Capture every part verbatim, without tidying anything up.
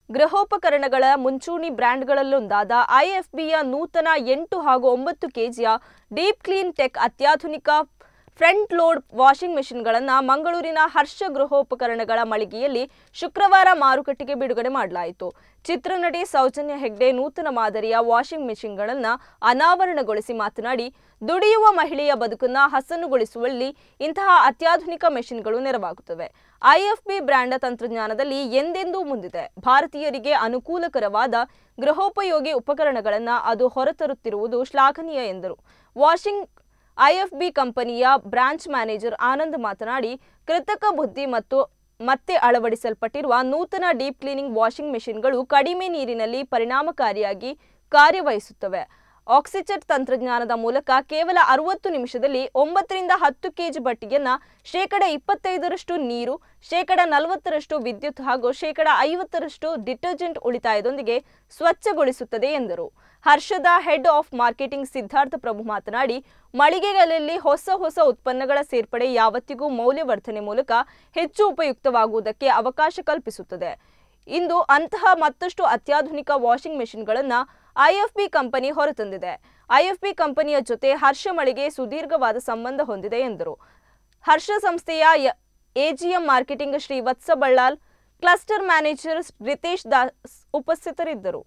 ಗೃಹೋಪಕರಣಗಳ ಮುಂಚೂಣಿ ಬ್ರ್ಯಾಂಡ್ಗಳಲ್ಲೊಂದಾದ ಐಎಫ್ಬಿಯ ನೂತನ ಎಂಟು ಹಾಗೂ ಒಂಬತ್ತು ಕೆಜಿಯ ಡೀಪ್ ಕ್ಲೀನ್ ಟೆಕ್ ಅತ್ಯಾಧುನಿಕ ಫ್ರಂಟ್ ಲೋಡ್ ವಾಷಿಂಗ್ ಮೆಷಿನ್ಗಳನ್ನು ಮಂಗಳೂರಿನ ಹರ್ಷ ಗೃಹೋಪಕರಣಗಳ ಮಳಿಗೆಯಲ್ಲಿ ಶುಕ್ರವಾರ ಮಾರುಕಟ್ಟೆಗೆ ಬಿಡುಗಡೆ ಮಾಡಲಾಯಿತು. ಚಿತ್ರನಟಿ ಸೌಜನ್ಯ ಹೆಗ್ಡೆ ನೂತನ ಮಾದರಿಯ ವಾಷಿಂಗ್ ಮೆಷಿನ್ಗಳನ್ನು ಅನಾವರಣಗೊಳಿಸಿ ಮಾತನಾಡಿ, ದುಡಿಯುವ ಮಹಿಳೆಯ ಬದುಕನ್ನು ಹಸನುಗೊಳಿಸುವಲ್ಲಿ ಇಂತಹ ಅತ್ಯಾಧುನಿಕ ಮೆಷಿನ್ಗಳು ನೆರವಾಗುತ್ತವೆ. ಐಎಫ್ಬಿ ಬ್ರ್ಯಾಂಡ್ ತಂತ್ರಜ್ಞಾನದಲ್ಲಿ ಎಂದೆಂದೂ ಮುಂದಿದೆ. ಭಾರತೀಯರಿಗೆ ಅನುಕೂಲಕರವಾದ ಗೃಹೋಪಯೋಗಿ ಉಪಕರಣಗಳನ್ನು ಅದು ಹೊರತರುತ್ತಿರುವುದು ಶ್ಲಾಘನೀಯ ಎಂದರು. ವಾಷಿಂಗ್ ಐಎಫ್ಬಿ ಕಂಪನಿಯ ಬ್ರಾಂಚ್ ಮ್ಯಾನೇಜರ್ ಆನಂದ್ ಮಾತನಾಡಿ, ಕೃತಕ ಬುದ್ಧಿ ಮತ್ತು ಮತ್ತೆ ಅಳವಡಿಸಲ್ಪಟ್ಟಿರುವ ನೂತನ ಡೀಪ್ ಕ್ಲೀನಿಂಗ್ ವಾಷಿಂಗ್ ಮೆಷಿನ್ಗಳು ಕಡಿಮೆ ನೀರಿನಲ್ಲಿ ಪರಿಣಾಮಕಾರಿಯಾಗಿ ಕಾರ್ಯವಹಿಸುತ್ತವೆ. ಆಕ್ಸಿಚೆಟ್ ತಂತ್ರಜ್ಞಾನದ ಮೂಲಕ ಕೇವಲ ಅರವತ್ತು ನಿಮಿಷದಲ್ಲಿ ಒಂಬತ್ತರಿಂದ ಹತ್ತು ಕೆಜಿ ಬಟ್ಟೆಯನ್ನು ಶೇಕಡ ಇಪ್ಪತ್ತೈದರಷ್ಟು ನೀರು, ಶೇಕಡ ನಲವತ್ತರಷ್ಟು ವಿದ್ಯುತ್ ಹಾಗೂ ಶೇಕಡ ಐವತ್ತರಷ್ಟು ಡಿಟರ್ಜೆಂಟ್ ಉಳಿತಾಯದೊಂದಿಗೆ ಸ್ವಚ್ಛಗೊಳಿಸುತ್ತದೆ ಎಂದರು. ಹರ್ಷದ head of marketing Siddhartha Prabhu ಮಾತನಾಡಿ, ಮಳಿಗೆಗಳಲ್ಲಿ ಹೊಸ ಹೊಸ ಉತ್ಪನ್ನಗಳ ಸೇರ್ಪಡೆ ಯಾವತ್ತಿಗೂ ಮೌಲ್ಯವರ್ಧನೆ ಮೂಲಕ ಹೆಚ್ಚು ಉಪಯುಕ್ತವಾಗುವುದಕ್ಕೆ ಅವಕಾಶ ಕಲ್ಪಿಸುತ್ತದೆ. ಇಂದು ಅಂತಹ ಮತ್ತಷ್ಟು ಅತ್ಯಾಧುನಿಕ ವಾಷಿಂಗ್ ಮೆಷಿನ್ಗಳನ್ನು ಐಎಫ್ಬಿ ಕಂಪನಿ ಹೊರತಂದಿದೆ. ಐಎಫ್ಬಿ ಕಂಪನಿಯ ಜೊತೆ ಹರ್ಷ ಮಳಿಗೆ ಸುದೀರ್ಘವಾದ ಸಂಬಂಧ ಹೊಂದಿದೆ ಎಂದರು. ಹರ್ಷ ಸಂಸ್ಥೆಯ AGM marketing Srivatsa Ballal, cluster manager Ritesh Das ಉಪಸ್ಥಿತರಿದ್ದರು.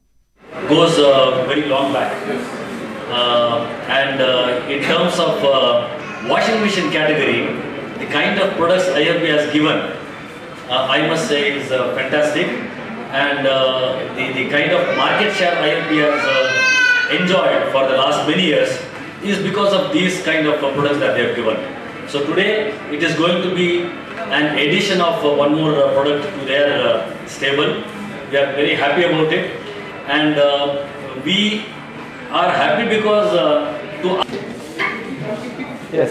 Goes uh, very long back, uh, and uh, in terms of uh, washing machine category, the kind of products I F B has given, uh, I must say, is uh, fantastic, and uh, the, the kind of market share I F B has uh, enjoyed for the last many years is because of these kind of uh, products that they have given. So today it is going to be an addition of uh, one more uh, product to their uh, stable. We are very happy about it, and uh, we are happy because uh, to yes.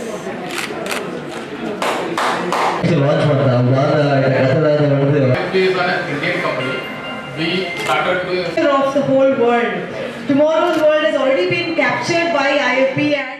Launch for the I F B is an Indian company. We started to of the whole world. Tomorrow's world has already been captured by I F B and